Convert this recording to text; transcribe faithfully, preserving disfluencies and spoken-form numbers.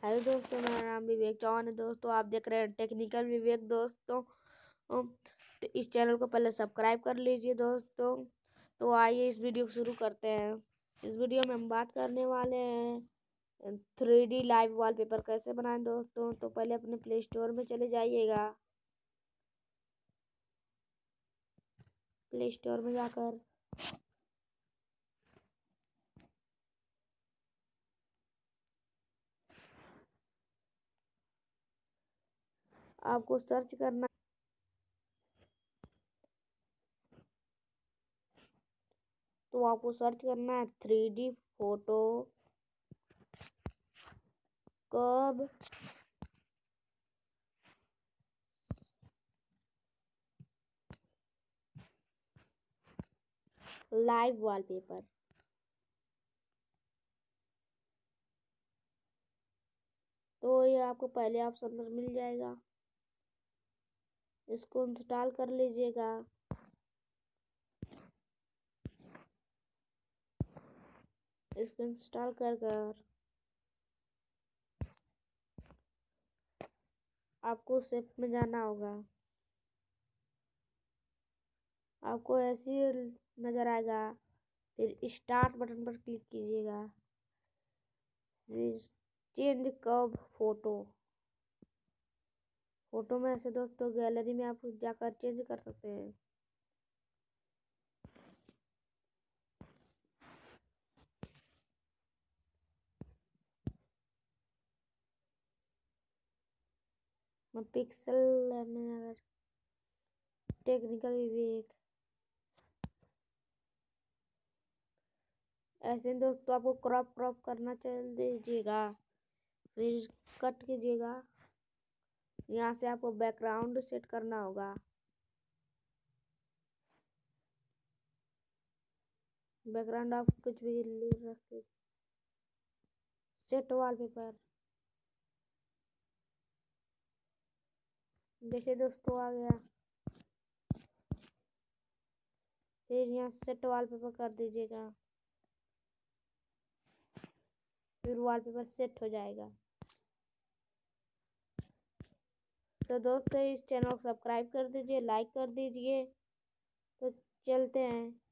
Hello दोस्तों, मेरा नाम विवेक चौहान है। दोस्तों आप देख रहे हैं टेक्निकल विवेक। दोस्तों अम, तो इस चैनल को पहले सब्सक्राइब कर लीजिए दोस्तों। तो आइए इस वीडियो को शुरू करते हैं। इस वीडियो में हम बात करने वाले हैं थ्री डी लाइव वॉलपेपर कैसे बनाएं। दोस्तों तो पहले अपने प्ले स्टोर में चले जाइएगा। प्ले स्टोर में जाकर आपको सर्च करना तो आपको सर्च करना है थ्री डी फोटो कब लाइव वॉलपेपर। तो ये आपको पहले ऑप्शन पर मिल जाएगा, इसको इंस्टॉल कर लीजिएगा। इसको इंस्टॉल कर कर आपको सेट में जाना होगा। आपको ऐसे नज़र आएगा, फिर स्टार्ट बटन पर क्लिक कीजिएगा। फिर चेंज कब फोटो फोटो में ऐसे दोस्तों गैलरी में आप जाकर चेंज कर सकते हैं। मैं पिक्सल में अगर टेक्निकल विवेक ऐसे दोस्तों आपको क्रॉप क्रॉप करना चल दीजिएगा। फिर कट कीजिएगा। यहाँ से आपको बैकग्राउंड सेट करना होगा। बैकग्राउंड आप कुछ भी ले रखते। सेट वॉलपेपर देखिए दोस्तों आ गया। फिर यहाँ सेट वॉलपेपर कर दीजिएगा। फिर वॉलपेपर सेट हो जाएगा। तो दोस्तों इस चैनल को सब्सक्राइब कर दीजिए, लाइक कर दीजिए। तो चलते हैं।